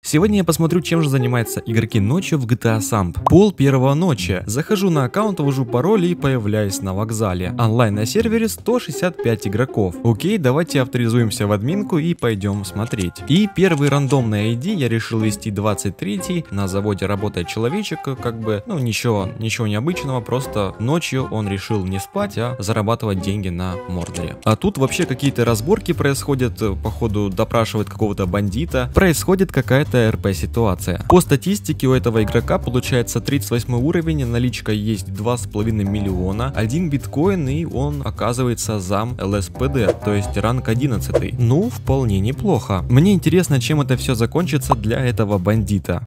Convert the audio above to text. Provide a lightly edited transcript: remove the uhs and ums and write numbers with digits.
Сегодня я посмотрю, чем же занимаются игроки ночью в GTA Samp. Пол первого ночи. Захожу на аккаунт, ввожу пароль и появляюсь на вокзале. Онлайн на сервере 165 игроков. Окей, давайте авторизуемся в админку и пойдем смотреть. И первый рандомный ID я решил ввести 23. На заводе работает человечек, как бы, ну ничего необычного, просто ночью он решил не спать, а зарабатывать деньги на Мордоре. А тут вообще какие-то разборки происходят, походу допрашивают какого-то бандита, происходит какая-то РП-ситуация. По статистике у этого игрока получается 38 уровень, наличка есть 2,5 миллиона, 1 биткоин, и он оказывается зам ЛСПД, то есть ранг 11. Ну, вполне неплохо. Мне интересно, чем это все закончится для этого бандита.